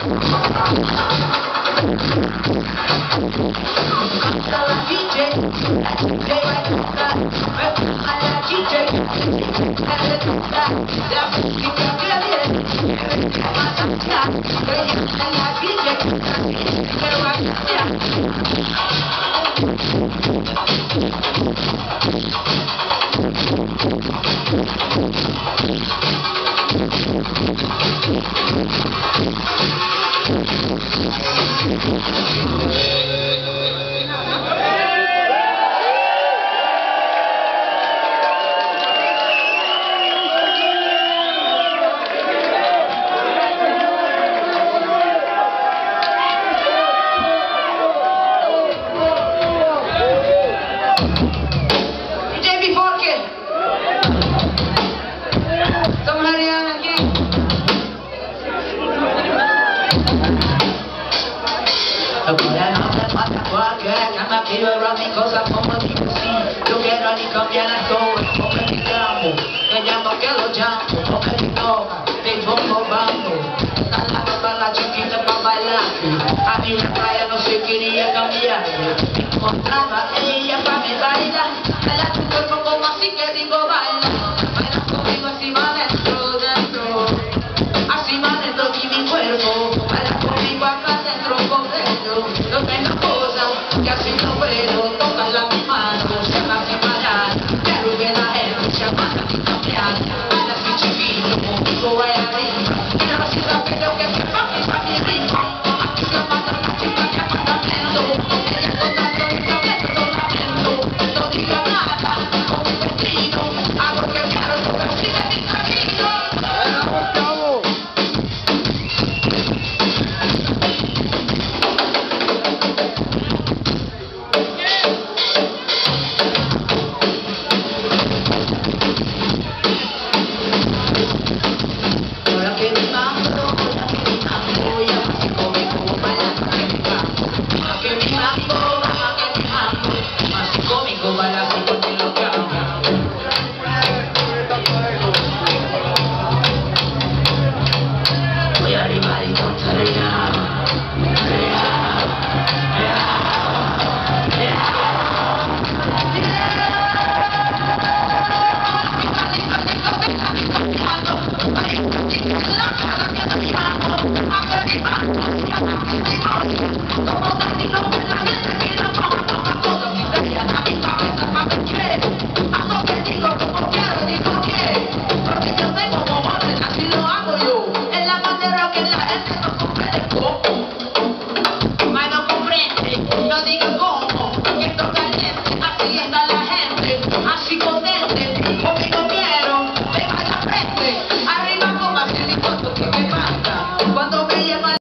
Cosa como digo sí, yo quiero ni cambiar las cosas, porque digamos, me llamo que lo llamo, porque digo, te pongo vamos, la chiquita para bailar, a mí una playa no se quería cambiar, me encontraba ella para me bailar, baila tu cuerpo como así que digo baila, baila conmigo así va dentro, así va dentro de mi cuerpo, baila conmigo acá dentro, por dentro, no tengo cosas que así no puedo. Arriba, como así,